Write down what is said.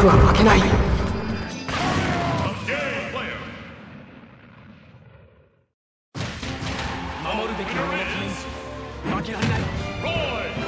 僕は負けない。守るべき者のために負けられない。